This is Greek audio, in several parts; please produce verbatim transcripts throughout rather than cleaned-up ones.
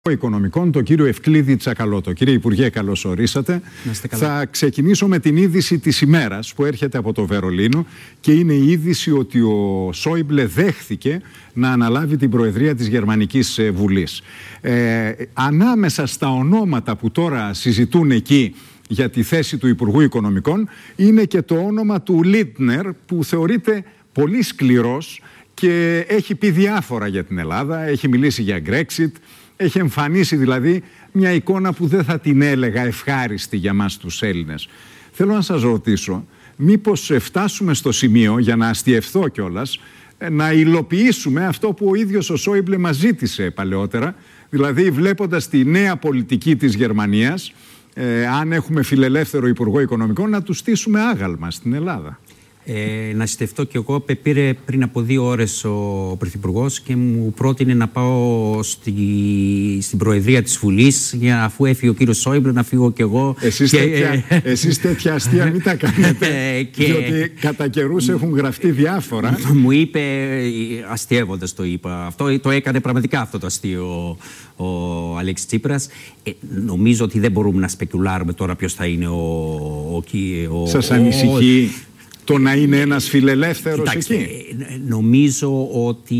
Οικονομικών, τον κύριο Ευκλήδη Τσακαλώτο. Κύριε Υπουργέ, καλώς ορίσατε. Θα ξεκινήσω με την είδηση της ημέρας που έρχεται από το Βερολίνο και είναι η είδηση ότι ο Σόιμπλε δέχθηκε να αναλάβει την Προεδρία της Γερμανικής Βουλής. Ε, ανάμεσα στα ονόματα που τώρα συζητούν εκεί για τη θέση του Υπουργού Οικονομικών είναι και το όνομα του Λίντνερ, που θεωρείται πολύ σκληρός και έχει πει διάφορα για την Ελλάδα, έχει μιλήσει για Brexit. Έχει εμφανίσει δηλαδή μια εικόνα που δεν θα την έλεγα ευχάριστη για μας τους Έλληνες. Θέλω να σας ρωτήσω, μήπως φτάσουμε στο σημείο, για να αστιευθώ κιόλας, να υλοποιήσουμε αυτό που ο ίδιος ο Σόιμπλε μας ζήτησε παλαιότερα, δηλαδή βλέποντας τη νέα πολιτική της Γερμανίας, ε, αν έχουμε φιλελεύθερο Υπουργό Οικονομικών, να του στήσουμε άγαλμα στην Ελλάδα. Ε, να συστευτώ κι εγώ. Πήρε πριν από δύο ώρες ο Πρωθυπουργός και μου πρότεινε να πάω στη, στην Προεδρία της Βουλής, για αφού έφυγε ο κύριος Σόιμπλε να φύγω κι εγώ. Εσείς, και, τέτοια, εσείς τέτοια αστεία μην τα κάνετε, και, διότι κατά καιρούς έχουν γραφτεί διάφορα. Μου είπε, αστιεύοντας το είπα, αυτό το έκανε πραγματικά αυτό το αστείο ο, ο Αλέξης Τσίπρας. Ε, νομίζω ότι δεν μπορούμε να σπεκουλάρουμε τώρα ποιος θα είναι ο... ο, ο Σας ανησυχεί το να είναι ένας φιλελεύθερος? Κοιτάξτε, εκεί? Νομίζω ότι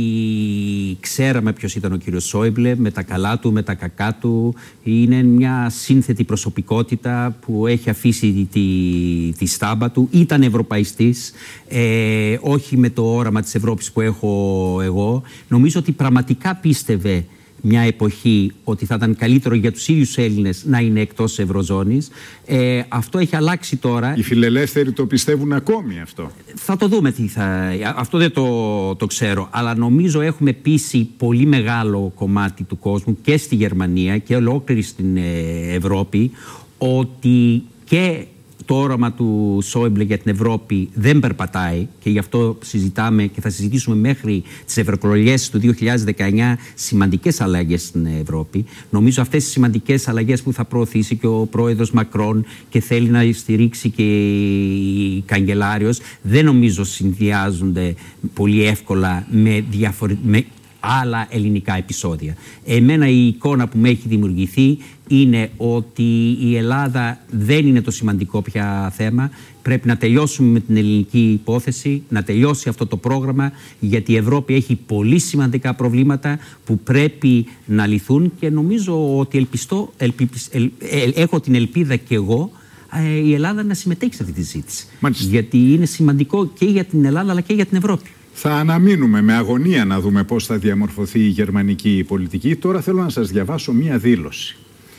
ξέραμε ποιος ήταν ο κύριος Σόιμπλε, με τα καλά του, με τα κακά του. Είναι μια σύνθετη προσωπικότητα που έχει αφήσει τη, τη στάμπα του. Ήταν ευρωπαϊστής, ε, όχι με το όραμα της Ευρώπης που έχω εγώ. Νομίζω ότι πραγματικά πίστευε μια εποχή ότι θα ήταν καλύτερο για τους ίδιους Έλληνες να είναι εκτός Ευρωζώνης. Ε, αυτό έχει αλλάξει τώρα. Οι φιλελεύθεροι το πιστεύουν ακόμη αυτό? Θα το δούμε τι θα... Αυτό δεν το, το ξέρω. Αλλά νομίζω έχουμε πείσει πολύ μεγάλο κομμάτι του κόσμου και στη Γερμανία και ολόκληρη στην Ευρώπη ότι και το όραμα του Σόιμπλε για την Ευρώπη δεν περπατάει, και γι' αυτό συζητάμε και θα συζητήσουμε μέχρι τις ευρωεκλογές του δύο χιλιάδες δεκαεννιά σημαντικές αλλαγές στην Ευρώπη. Νομίζω αυτές τις σημαντικές αλλαγές που θα προωθήσει και ο πρόεδρος Μακρόν και θέλει να στηρίξει και η καγκελάριος, δεν νομίζω συνδυάζονται πολύ εύκολα με, διαφορε... με άλλα ελληνικά επεισόδια. Εμένα η εικόνα που με έχει δημιουργηθεί είναι ότι η Ελλάδα δεν είναι το σημαντικό πια θέμα. Πρέπει να τελειώσουμε με την ελληνική υπόθεση, να τελειώσει αυτό το πρόγραμμα, γιατί η Ευρώπη έχει πολύ σημαντικά προβλήματα που πρέπει να λυθούν, και νομίζω ότι ελπιστώ, ελπι, ελ, ελ, έχω την ελπίδα κι εγώ ε, η Ελλάδα να συμμετέχει σε αυτή τη συζήτηση. Μάλιστα. Γιατί είναι σημαντικό και για την Ελλάδα αλλά και για την Ευρώπη. Θα αναμείνουμε με αγωνία να δούμε πώς θα διαμορφωθεί η γερμανική πολιτική. Τώρα θέλω να σας διαβάσω μία δήλωση.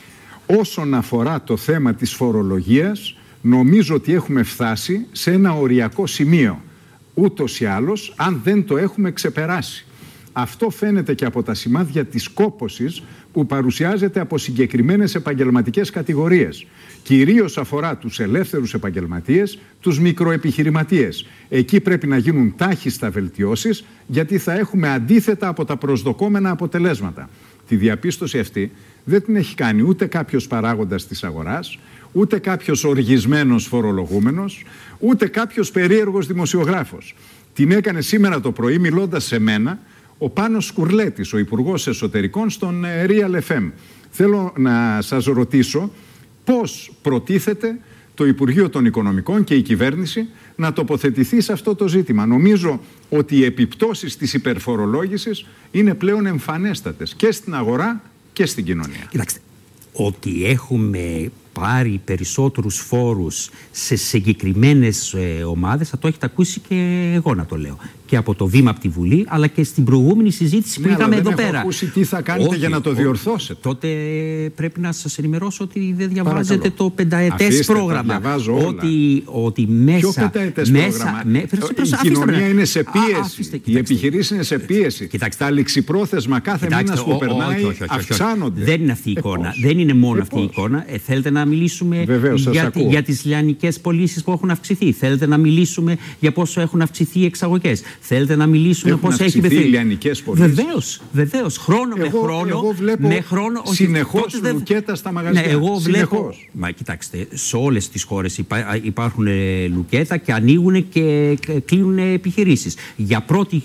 Όσον αφορά το θέμα της φορολογίας, νομίζω ότι έχουμε φτάσει σε ένα οριακό σημείο. Ούτως ή άλλως, αν δεν το έχουμε ξεπεράσει. Αυτό φαίνεται και από τα σημάδια της κόπωσης που παρουσιάζεται από συγκεκριμένες επαγγελματικές κατηγορίες. Κυρίως αφορά τους ελεύθερους επαγγελματίες, τους μικροεπιχειρηματίες. Εκεί πρέπει να γίνουν τάχιστα βελτιώσεις, γιατί θα έχουμε αντίθετα από τα προσδοκόμενα αποτελέσματα. Τη διαπίστωση αυτή δεν την έχει κάνει ούτε κάποιος παράγοντας της αγοράς, ούτε κάποιος οργισμένος φορολογούμενος, ούτε κάποιος περίεργος δημοσιογράφος. Την έκανε σήμερα το πρωί, μιλώντας σε μένα, ο Πάνος Σκουρλέτης, ο Υπουργός Εσωτερικών στον Real εφ εμ. Θέλω να σας ρωτήσω πώς προτίθεται το Υπουργείο των Οικονομικών και η κυβέρνηση να τοποθετηθεί σε αυτό το ζήτημα. Νομίζω ότι οι επιπτώσεις της υπερφορολόγησης είναι πλέον εμφανέστατες και στην αγορά και στην κοινωνία. Κοιτάξτε, ότι έχουμε πάρει περισσότερους φόρους σε συγκεκριμένες ε, ομάδες, θα το έχετε ακούσει και εγώ να το λέω. Και από το βήμα από τη Βουλή, αλλά και στην προηγούμενη συζήτηση που ναι, είχαμε εδώ πέρα. Δεν έχω ακούσει τι θα κάνετε όχι, για να το διορθώσετε. Τότε πρέπει να σας ενημερώσω ότι δεν διαβάζετε Παρακαλώ. το πενταετές αφήστε, πρόγραμμα. Ότι, ότι μέσα... Ποιο πενταετές μέσα, πρόγραμμα? Με, η αφήστε, κοινωνία με. είναι σε πίεση. Α, αφήστε, οι επιχειρήσεις είναι σε πίεση. Κοιτάξτε. Τα ληξιπρόθεσμα κάθε μήνας που περνάει αυξάνονται. Δεν είναι αυτή η εικόνα. Δεν είναι μόνο αυτή η εικόνα. Θέλετε να να μιλήσουμε Βεβαίως, για, για τις λιανικές πωλήσεις που έχουν αυξηθεί. Θέλετε να μιλήσουμε για πόσο έχουν αυξηθεί οι εξαγωγές. Θέλετε να μιλήσουμε πώς έχει αυξηθεί οι λιανικές πωλήσεις. Βεβαίως, βεβαίως. Χρόνο εγώ, με χρόνο. Εγώ βλέπω με χρόνο, συνεχώς δεν... λουκέτα στα μαγαζιά. Ναι, εγώ βλέπω. Συνεχώς. Μα κοιτάξτε, σε όλες τις χώρες υπά, υπάρχουν ε, λουκέτα και ανοίγουν και κλείνουν επιχειρήσεις. Για πρώτη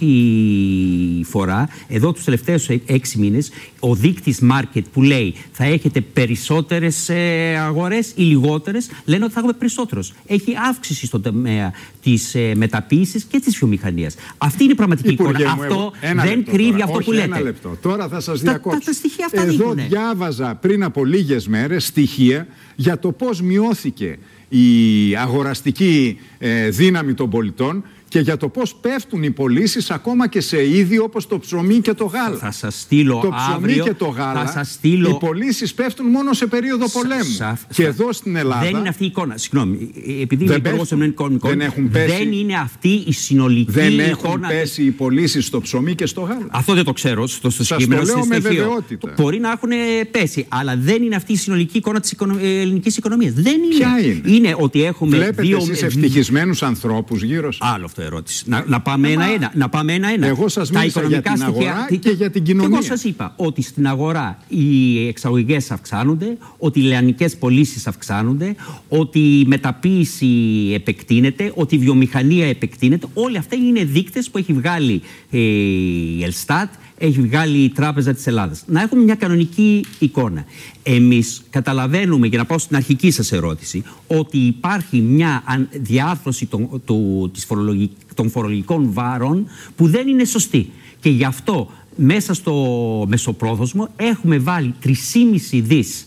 φορά, εδώ τους τελευταίους έξι μήνες, ο δείκτης market που λέει θα έχετε περισσότερες ε, αγορές ή λιγότερες, λένε ότι θα έχουμε περισσότερους. Έχει αύξηση στον τομέα της ε, μεταποίησης και της βιομηχανίας. Αυτή είναι η πραγματική Υπουργέ εικόνα. Μου, αυτό εγώ, δεν λεπτό, κρύβει τώρα. αυτό Όχι, που λέτε. Ένα λεπτό. Τώρα θα σας διακόψω. Τα, τα, τα στοιχεία αυτά Εδώ δείχνουν. διάβαζα πριν από λίγες μέρες στοιχεία για το πώς μειώθηκε η αγοραστική ε, δύναμη των πολιτών και για το πώς πέφτουν οι πωλήσεις ακόμα και σε είδη όπως το ψωμί και το γάλα. Θα σας στείλω το ψωμί αύριο, και το γάλα, θα σας στείλω... οι πωλήσεις πέφτουν μόνο σε περίοδο πολέμου. Σα, και σα, εδώ στην Ελλάδα... Δεν είναι αυτή η εικόνα. Συγγνώμη, επειδή είμαι υπουργός ελληνικών δεν, έχουν πέσει, δεν είναι αυτή η συνολική δεν εικόνα. Δεν έχουν πέσει οι πωλήσεις στο ψωμί και στο γάλα. Αυτό δεν το ξέρω στο, στο σας το λέω με βεβαιότητα. Μπορεί να έχουν πέσει, αλλά δεν είναι αυτή η συνολική εικόνα της οικονο... ελληνικής οικονομίας. Δεν είναι. Ποια είναι? Είναι ότι έχουμε Βλέπετε δύο... εσείς ευτυχισμένους ανθρώπους γύρω σας? Άλλο αυτό ερώτηση. Να, να πάμε ένα-ένα. Να πάμε ένα-ένα. Εγώ σας μίλησα για την αγορά στοιχεία, και για την κοινωνία. Εγώ σας είπα ότι στην αγορά οι εξαγωγές αυξάνονται, ότι οι λιανικές πωλήσεις αυξάνονται, ότι η μεταποίηση επεκτείνεται, ότι η βιομηχανία επεκτείνεται. Όλοι αυτά είναι δείκτες που έχει βγάλει ε, η Ελστάτ, έχει βγάλει η Τράπεζα της Ελλάδας. Να έχουμε μια κανονική εικόνα. Εμείς καταλαβαίνουμε, για να πάω στην αρχική σας ερώτηση, ότι υπάρχει μια διάρθρωση των, του, της φορολογικής, των φορολογικών βάρων που δεν είναι σωστή. Και γι' αυτό μέσα στο μεσοπρόθεσμο έχουμε βάλει τρεις και μισό δις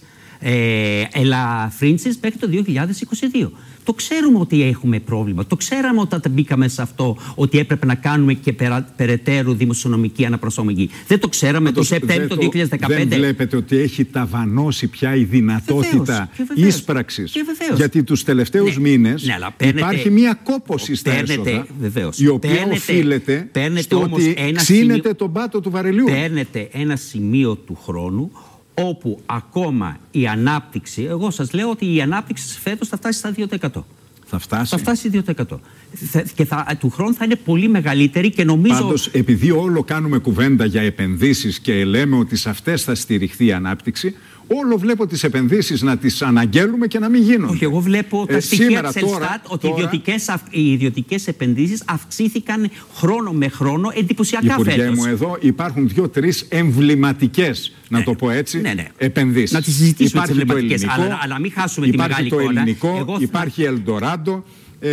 ε, ελαφρύνσεις μέχρι το δύο χιλιάδες είκοσι δύο. Το ξέρουμε ότι έχουμε πρόβλημα. Το ξέραμε όταν μπήκαμε σε αυτό ότι έπρεπε να κάνουμε και περα, περαιτέρω δημοσιονομική αναπροσαρμογή. Δεν το ξέραμε το Σεπτέμβριο του δύο χιλιάδες δεκαπέντε. Δεν βλέπετε ότι έχει ταβανώσει πια η δυνατότητα ίσπραξης? Γιατί τους τελευταίους ναι, μήνες ναι, παίρνετε, υπάρχει μια κόπωση στα έσοδα, βεβαίως, η οποία παίρνετε, οφείλεται παίρνετε στο ότι ξύνεται σημείο, τον πάτο του βαρελιού. Παίρνετε ένα σημείο του χρόνου όπου ακόμα η ανάπτυξη, εγώ σας λέω ότι η ανάπτυξη φέτος θα φτάσει στα δύο τοις εκατό. Θα φτάσει. Θα φτάσει δύο τοις εκατό. Και θα, του χρόνου θα είναι πολύ μεγαλύτερη και νομίζω... Πάντως, επειδή όλο κάνουμε κουβέντα για επενδύσεις και λέμε ότι σε αυτές θα στηριχθεί η ανάπτυξη, όλο βλέπω τις επενδύσεις να τις αναγγέλουμε και να μην γίνονται. Όχι, εγώ βλέπω τα ε, στοιχεία της Ελστάτ ότι τώρα... οι, ιδιωτικές, οι ιδιωτικές επενδύσεις αυξήθηκαν χρόνο με χρόνο εντυπωσιακά φέτος. Υπουργέ μου, εδώ υπάρχουν δύο-τρεις εμβληματικές, να ναι, το πω έτσι, ναι, ναι. επενδύσεις. Να τις συζητήσουμε τις εμβληματικές, αλλά, αλλά μην χάσουμε τη μεγάλη το εικόνα. Ελληνικό, εγώ... υπάρχει Ελντοράντο.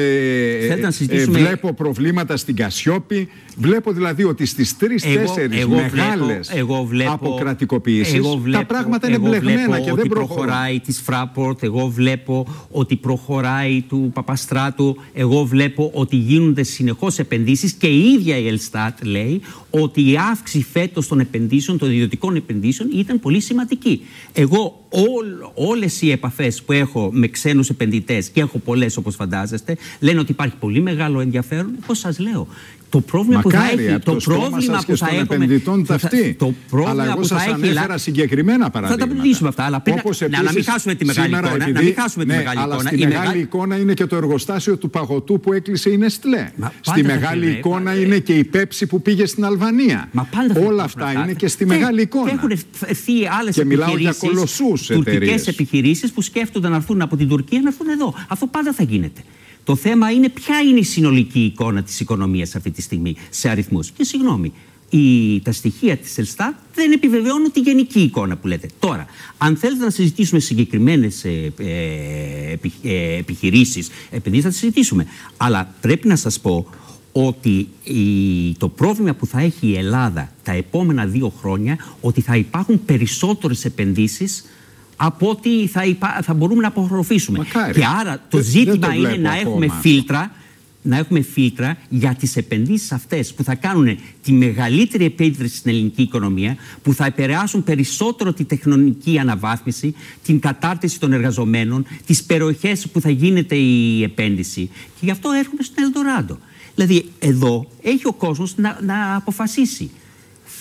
Ε, να συζητήσουμε... ε, βλέπω προβλήματα στην Κασιόπη. Βλέπω δηλαδή ότι στις τρεις-τέσσερις μεγάλες αποκρατικοποιήσεις τα πράγματα είναι μπλεγμένα και δεν προχωράει της Fraport, εγώ βλέπω ότι προχωράει του Παπαστράτου, εγώ βλέπω ότι γίνονται συνεχώς επενδύσεις και η ίδια η Ελστάτ λέει ότι η αύξηση φέτος των επενδύσεων, των ιδιωτικών επενδύσεων ήταν πολύ σημαντική. Εγώ όλ, όλες οι επαφές που έχω με ξένους επενδυτές και έχω πολλές όπως φαντάζεστε, λένε ότι υπάρχει πολύ μεγάλο ενδιαφέρον. Εγώ σας λέω, το πρόβλημα Μακάρι, που θα έχει, το, το πρόβλημα που θα έχουμε, επενδυτών ταυτή. Το πρόβλημα αλλά εγώ που σας θα ανέφερα έχει, συγκεκριμένα παραδείγματα. Θα τα μιλήσουμε αυτά, αλλά πριν, όπως να, επίσης, να μην χάσουμε τη μεγάλη εικόνα. Επειδή, να μην χάσουμε ναι, τη μεγάλη αλλά εικόνα. στη η μεγάλη μεγάλη... εικόνα είναι και το εργοστάσιο του παγωτού που έκλεισε η Νεστλέ. Μα, στη μεγάλη θα εικόνα ε... είναι και η Πέψη που πήγε στην Αλβανία. Όλα αυτά είναι και στη μεγάλη εικόνα. Και έχουν έρθει άλλες επιχειρήσεις, τουρκικές επιχειρήσεις που σκέφτονται να έρθουν από την Τουρκία να έρθουν εδώ. Αυτό πάντα θα γίνεται. Το θέμα είναι ποια είναι η συνολική εικόνα της οικονομίας αυτή τη στιγμή σε αριθμούς. Και συγγνώμη, η, τα στοιχεία της Ελστάτ δεν επιβεβαιώνουν τη γενική εικόνα που λέτε. Τώρα, αν θέλετε να συζητήσουμε συγκεκριμένες ε, ε, επι, ε, επιχειρήσεις, επενδύσεις, θα τις συζητήσουμε. Αλλά πρέπει να σας πω ότι η, το πρόβλημα που θα έχει η Ελλάδα τα επόμενα δύο χρόνια, ότι θα υπάρχουν περισσότερες επενδύσεις από ό,τι θα, υπά... θα μπορούμε να απορροφήσουμε. Μακάρι. Και άρα το δεν, ζήτημα δεν το είναι να ακόμα. έχουμε φίλτρα, να έχουμε φίλτρα για τις επενδύσεις αυτές που θα κάνουν τη μεγαλύτερη επένδυση στην ελληνική οικονομία, που θα επηρεάσουν περισσότερο τη τεχνολογική αναβάθμιση, την κατάρτιση των εργαζομένων, τις περιοχές που θα γίνεται η επένδυση. Και γι' αυτό έρχομαι στην Ελντοράντο. Δηλαδή εδώ έχει ο κόσμος να, να αποφασίσει.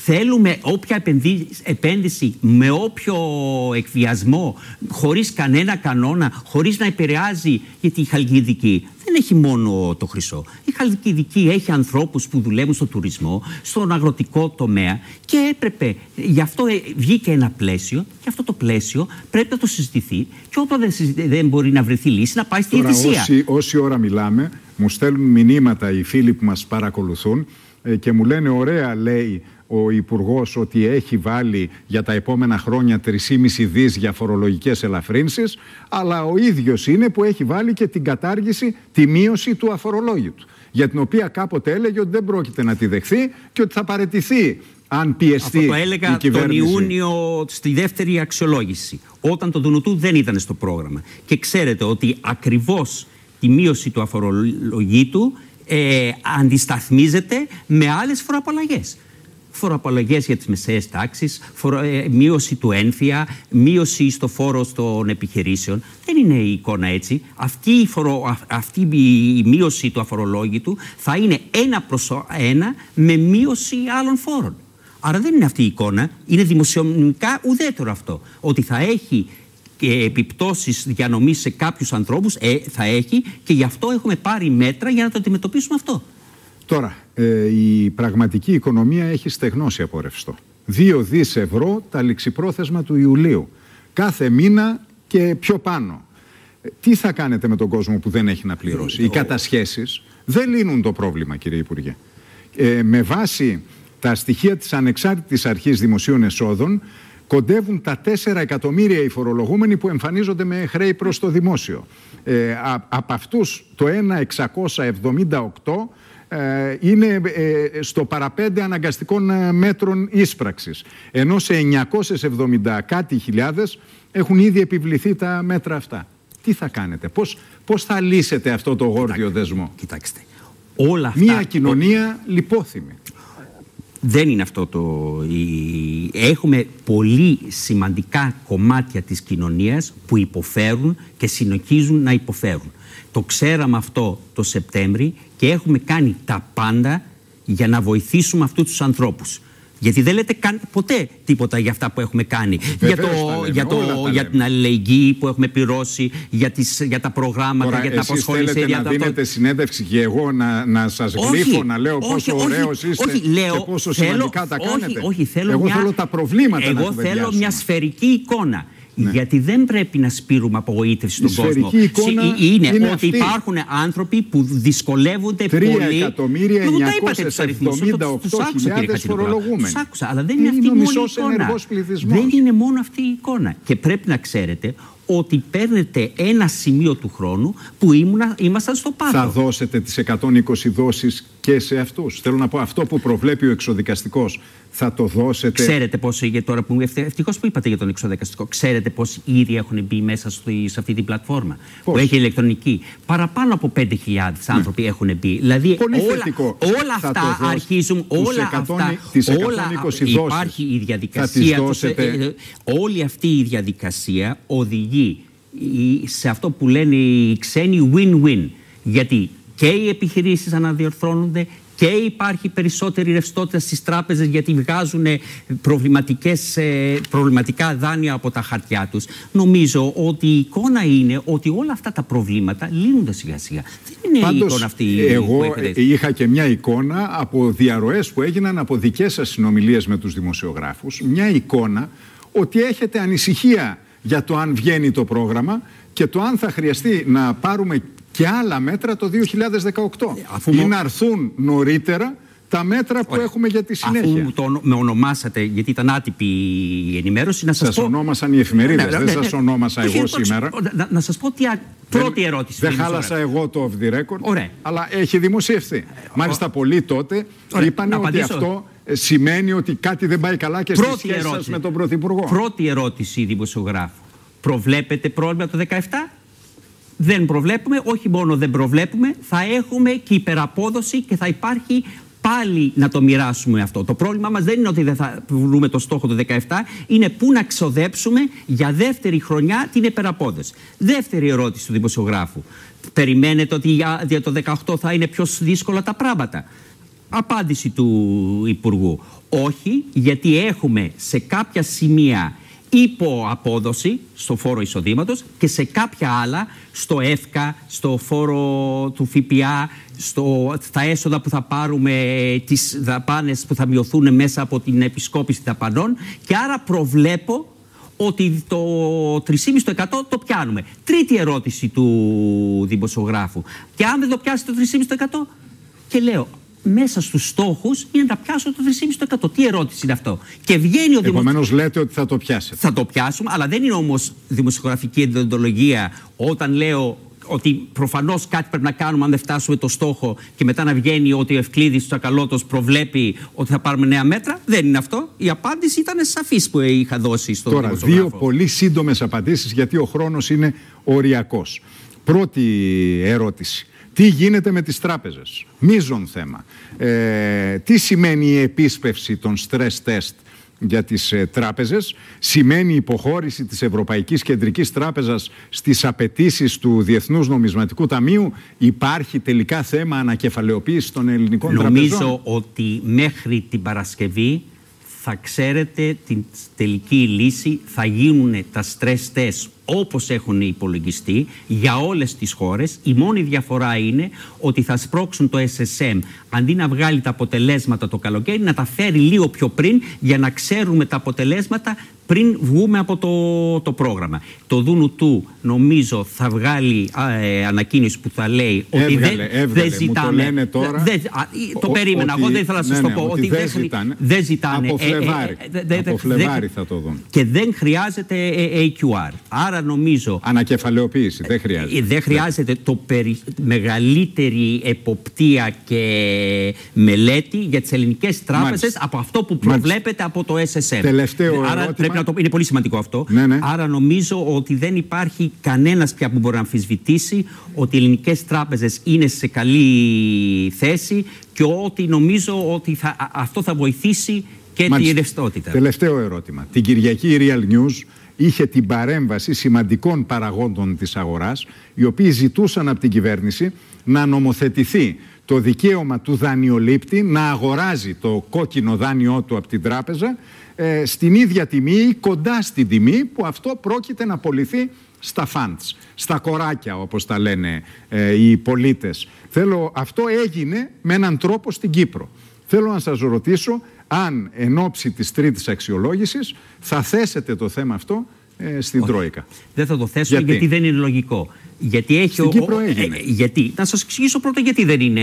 θέλουμε όποια επένδυση με όποιο εκβιασμό, χωρίς κανένα κανόνα, χωρίς να επηρεάζει, γιατί η Χαλκιδική δεν έχει μόνο το χρυσό. Η Χαλκιδική έχει ανθρώπους που δουλεύουν στο τουρισμό, στον αγροτικό τομέα και έπρεπε, γι' αυτό βγήκε ένα πλαίσιο και αυτό το πλαίσιο πρέπει να το συζητηθεί και όταν δεν, δεν μπορεί να βρεθεί λύση να πάει στη διαιτησία. Όση, όση ώρα μιλάμε, μου στέλνουν μηνύματα οι φίλοι που μας παρακολουθούν και μου λένε ωραία, λέει ο Υπουργός, ότι έχει βάλει για τα επόμενα χρόνια τρία κόμμα πέντε δις για φορολογικές ελαφρύνσεις, αλλά ο ίδιος είναι που έχει βάλει και την κατάργηση, τη μείωση του αφορολόγητου, για την οποία κάποτε έλεγε ότι δεν πρόκειται να τη δεχθεί και ότι θα παραιτηθεί αν πιεστεί. Αυτό το έλεγα η κυβέρνηση τον Ιούνιο στη δεύτερη αξιολόγηση, όταν το Δουνουτού δεν ήταν στο πρόγραμμα. Και ξέρετε ότι ακριβώς τη μείωση του αφορολόγητου ε, αντισταθμίζεται με άλλες φοροαπαλλαγές. Φοροαπαλλαγές για τις μεσαίες τάξεις, φορο, ε, μείωση του ένφια, μείωση στο φόρο των επιχειρήσεων. Δεν είναι η εικόνα έτσι. Αυτή η, φορο, αυτή η μείωση του αφορολόγητου θα είναι ένα προς ένα με μείωση άλλων φόρων. Άρα δεν είναι αυτή η εικόνα. Είναι δημοσιονομικά ουδέτερο αυτό. Ότι θα έχει και επιπτώσεις διανομής σε κάποιους ανθρώπους, ε, θα έχει, και γι' αυτό έχουμε πάρει μέτρα για να το αντιμετωπίσουμε αυτό. Τώρα, ε, η πραγματική οικονομία έχει στεγνώσει από ρευστό. Δύο δις ευρώ τα ληξιπρόθεσμα του Ιουλίου. Κάθε μήνα και πιο πάνω. Ε, τι θα κάνετε με τον κόσμο που δεν έχει να πληρώσει? Οι κατασχέσεις δεν λύνουν το πρόβλημα, κύριε Υπουργέ. Ε, με βάση τα στοιχεία της Ανεξάρτητης Αρχής Δημοσίων Εσόδων, κοντεύουν τα τέσσερα εκατομμύρια οι φορολογούμενοι που εμφανίζονται με χρέη προς το δημόσιο. Ε, α, από αυτούς το ένα χιλιάδες εξακόσια εβδομήντα οκτώ ε, είναι ε, στο παραπέντε αναγκαστικών ε, μέτρων ίσπραξης. Ενώ σε εννιακόσιες εβδομήντα κάτι χιλιάδες έχουν ήδη επιβληθεί τα μέτρα αυτά. Τι θα κάνετε, πώς, πώς θα λύσετε αυτό το γόρδιο δεσμό? Κοιτάξτε, όλα αυτά... Μία κοινωνία λιπόθυμη. Δεν είναι αυτό το... Έχουμε πολύ σημαντικά κομμάτια της κοινωνίας που υποφέρουν και συνεχίζουν να υποφέρουν. Το ξέραμε αυτό το Σεπτέμβρη και έχουμε κάνει τα πάντα για να βοηθήσουμε αυτούς τους ανθρώπους. Γιατί δεν λέτε καν, ποτέ τίποτα για αυτά που έχουμε κάνει. Βεβαίως, για, το, λέμε, για, το, για την αλληλεγγύη που έχουμε πληρώσει, για, τις, για τα προγράμματα, Τώρα, για τα απασχόληση. Θέλετε να δίνετε συνέντευξη και εγώ να, να σας γλύφω, να λέω όχι, πόσο όχι, ωραίος είστε όχι, λέω, και πόσο θέλω, σημαντικά τα όχι, κάνετε? Όχι, θέλω εγώ μια, θέλω τα προβλήματα εγώ να θέλω κουβεντιάσουμε. μια σφαιρική εικόνα. Ναι. Γιατί δεν πρέπει να σπείρουμε απογοήτευση στον κόσμο. Εικόνα είναι, είναι ότι αυτή. Υπάρχουν άνθρωποι που δυσκολεύονται πολύ. τρία εκατομμύρια εννιακόσιες εβδομήντα οκτώ χιλιάδες φορολογούμενοι. Τους άκουσα, αλλά δεν είναι, είναι αυτή η μόνη εικόνα. Δεν είναι μόνο αυτή η εικόνα. Και πρέπει να ξέρετε ότι παίρνετε ένα σημείο του χρόνου που ήμουνα, ήμασταν στο πάτο. Θα δώσετε τις εκατόν είκοσι δόσεις και σε αυτούς? Θέλω να πω, αυτό που προβλέπει ο εξοδικαστικός, θα το δώσετε? Ξέρετε πώς, για τώρα που ευτυχώς που είπατε για τον εξοδικαστικό, ξέρετε πώς ήδη έχουν μπει μέσα στη, σε αυτή την πλατφόρμα πώς? Που έχει ηλεκτρονική? Παραπάνω από πέντε χιλιάδες άνθρωποι ναι. έχουν μπει. Δηλαδή πολύ όλα, θετικό. όλα αυτά αρχίζουν, όλα αυτά, όλα, υπάρχει η διαδικασία, τους, ε, όλη αυτή η διαδικασία οδηγεί σε αυτό που λένε οι ξένοι win-win. Γιατί και οι επιχειρήσεις αναδιορθώνονται και υπάρχει περισσότερη ρευστότητα στις τράπεζες, γιατί βγάζουν προβληματικές, προβληματικά δάνεια από τα χαρτιά τους. Νομίζω ότι η εικόνα είναι ότι όλα αυτά τα προβλήματα λύνονται σιγά σιγά. Δεν είναι Πάντως, η εικόνα αυτή. Εγώ είχα και μια εικόνα από διαρροές που έγιναν από δικές σας συνομιλίες με τους δημοσιογράφους. Μια εικόνα ότι έχετε ανησυχία για το αν βγαίνει το πρόγραμμα και το αν θα χρειαστεί να πάρουμε και άλλα μέτρα το δύο χιλιάδες δεκαοκτώ. Αφού ή να έρθουν νωρίτερα τα μέτρα που Ωραία. έχουμε για τη συνέχεια. Αφού το, με ονομάσατε, γιατί ήταν άτυπη η ενημέρωση, να σας, σας πω... Σας ονόμασαν οι εφημερίδες, ναι, ναι, ναι, δεν σας ονόμασα ναι, εγώ ναι, σήμερα. Να, να σας πω τι α... πρώτη ερώτηση. Δεν χάλασα ώρα. εγώ το off the record, Ωραία. αλλά έχει δημοσιευθεί. Μάλιστα πολλοί τότε είπαν ότι απαντήσω. αυτό σημαίνει ότι κάτι δεν πάει καλά και στη σχέση σας με τον Πρωθυπουργό. Πρώτη ερώτηση δημοσιογράφου. Προβλέπετε πρόβλημα το δεκαεπτά? Δεν προβλέπουμε, όχι μόνο δεν προβλέπουμε, θα έχουμε και υπεραπόδοση και θα υπάρχει πάλι να το μοιράσουμε αυτό. Το πρόβλημα μας δεν είναι ότι δεν θα βρούμε το στόχο του δεκαεπτά, είναι πού να ξοδέψουμε για δεύτερη χρονιά την υπεραπόδοση. Δεύτερη ερώτηση του δημοσιογράφου. Περιμένετε ότι για το δεκαοκτώ θα είναι πιο δύσκολα τα πράγματα? Απάντηση του Υπουργού. Όχι, γιατί έχουμε σε κάποια σημεία υποαπόδοση στο φόρο εισοδήματος και σε κάποια άλλα, στο ΕΦΚΑ, στο φόρο του ΦΠΑ, στο, στα έσοδα που θα πάρουμε, τις δαπάνες που θα μειωθούν μέσα από την επισκόπηση δαπανών, και άρα προβλέπω ότι το τρία κόμμα πέντε τοις εκατό το πιάνουμε. Τρίτη ερώτηση του δημοσιογράφου. Και αν δεν το πιάσει το τρία κόμμα πέντε τοις εκατό, και λέω, μέσα στους στόχους είναι να πιάσω το τρία κόμμα πέντε τοις εκατό. Τι ερώτηση είναι αυτό? Και βγαίνει ο Επομένως δημοσιο... λέτε ότι θα το πιάσετε. Θα το πιάσουμε, αλλά δεν είναι όμως δημοσιογραφική εντοντολογία όταν λέω ότι προφανώς κάτι πρέπει να κάνουμε αν δεν φτάσουμε το στόχο, και μετά να βγαίνει ότι ο Ευκλήδης του Τσακαλώτος προβλέπει ότι θα πάρουμε νέα μέτρα. Δεν είναι αυτό. Η απάντηση ήταν σαφής που είχα δώσει στον Τώρα, δημοσιογράφο. δύο πολύ σύντομες απαντήσεις, γιατί ο χρόνος είναι οριακός. Πρώτη ερώτηση. Τι γίνεται με τις τράπεζες? Μείζον θέμα. Ε, τι σημαίνει η επίσπευση των stress test για τις ε, τράπεζες? Σημαίνει υποχώρηση της Ευρωπαϊκής Κεντρικής Τράπεζας στις απαιτήσεις του Διεθνούς Νομισματικού Ταμείου? Υπάρχει τελικά θέμα ανακεφαλαιοποίησης των ελληνικών Νομίζω τραπεζών? Νομίζω ότι μέχρι την Παρασκευή θα ξέρετε την τελική λύση. Θα γίνουν τα stress test όπως έχουν υπολογιστεί για όλες τις χώρες. Η μόνη διαφορά είναι ότι θα σπρώξουν το ες ες εμ, αντί να βγάλει τα αποτελέσματα το καλοκαίρι, να τα φέρει λίγο πιο πριν, για να ξέρουμε τα αποτελέσματα πριν βγούμε από το, το πρόγραμμα. Το Δούνου του νομίζω θα βγάλει α, ε, ανακοίνωση που θα λέει ότι έβγαλε, δεν, έβγαλε, δεν ζητάμε. Μου το λένε τώρα, δε, α, το ο, περίμενα, ότι, εγώ δεν ήθελα να σας ναι, το πω. Ναι, ότι δεν δεν, ζητάνε. δεν ζητάνε. Από Φλεβάρι, ε, ε, ε, από Φλεβάρι θα το δουν. Και δεν χρειάζεται έι κιου αρ. Άρα νομίζω... Ανακεφαλαιοποίηση, δεν χρειάζεται. Δεν χρειάζεται το περι... μεγαλύτερη εποπτεία και μελέτη για τις ελληνικές τράπεζες από αυτό που προβλέπεται Μάλιστα. από το ες ες εμ. Τελευταίο Άρα ερώτημα. πρέπει να το... είναι πολύ σημαντικό αυτό. Ναι, ναι. Άρα νομίζω ότι δεν υπάρχει κανένας πια που μπορεί να αμφισβητήσει ότι οι ελληνικές τράπεζες είναι σε καλή θέση, και ότι νομίζω ότι θα... αυτό θα βοηθήσει και Μάλιστα. τη ρευστότητα. Τελευταίο ερώτημα. Την Κυριακή η Real News είχε την παρέμβαση σημαντικών παραγόντων της αγοράς, οι οποίοι ζητούσαν από την κυβέρνηση να νομοθετηθεί το δικαίωμα του δανειολήπτη να αγοράζει το κόκκινο δάνειό του από την τράπεζα ε, στην ίδια τιμή ή κοντά στην τιμή που αυτό πρόκειται να πωληθεί στα funds, στα κοράκια όπως τα λένε ε, οι πολίτες. Θέλω, αυτό έγινε με έναν τρόπο στην Κύπρο. Θέλω να σας ρωτήσω αν εν ώψη της τρίτης αξιολόγησης θα θέσετε το θέμα αυτό ε, στην Όχι. Τρόικα. Δεν θα το θέσω γιατί, γιατί δεν είναι λογικό. Γιατί έχει Στην ο, Κύπρο ο, έγινε. Ε, γιατί, να σας εξηγήσω πρώτα γιατί δεν είναι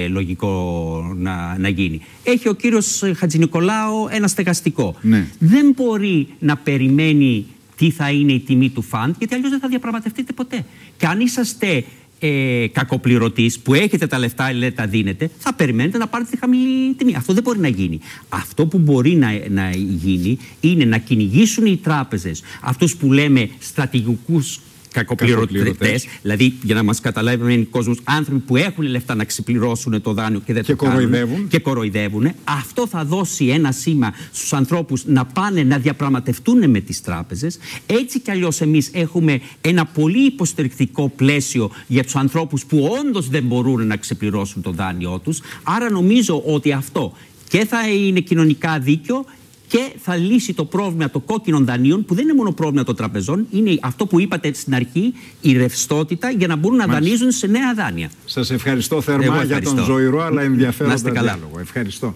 λογικό να, να γίνει. Έχει ο κύριος Χατζηνικολάου ένα στεγαστικό. Ναι. Δεν μπορεί να περιμένει τι θα είναι η τιμή του φαντ, γιατί αλλιώς δεν θα διαπραγματευτείτε ποτέ. Και αν είσαστε ε, κακοπληρωτής, που έχετε τα λεφτά ή τα δίνετε, θα περιμένετε να πάρετε τη χαμηλή τιμή. Αυτό δεν μπορεί να γίνει. Αυτό που μπορεί να, να γίνει είναι να κυνηγήσουν οι τράπεζες αυτούς που λέμε στρατηγικούς κακοπληρωτές, δηλαδή για να μας καταλάβει ο κόσμος, άνθρωποι που έχουν λεφτά να ξεπληρώσουν το δάνειο και δεν και το κοροϊδεύουν. κάνουν και κοροϊδεύουν. Αυτό θα δώσει ένα σήμα στους ανθρώπους να πάνε να διαπραγματευτούν με τις τράπεζες. Έτσι κι αλλιώς εμείς έχουμε ένα πολύ υποστηρικτικό πλαίσιο για τους ανθρώπους που όντως δεν μπορούν να ξεπληρώσουν το δάνειό τους. Άρα νομίζω ότι αυτό και θα είναι κοινωνικά δίκαιο και θα λύσει το πρόβλημα των κόκκινων δανείων, που δεν είναι μόνο πρόβλημα των τραπεζών, είναι αυτό που είπατε στην αρχή, η ρευστότητα, για να μπορούν να Μάλιστα. δανείζουν σε νέα δάνεια. Σας ευχαριστώ θερμά για τον ζωηρό αλλά ενδιαφέροντα διάλογο. Ευχαριστώ.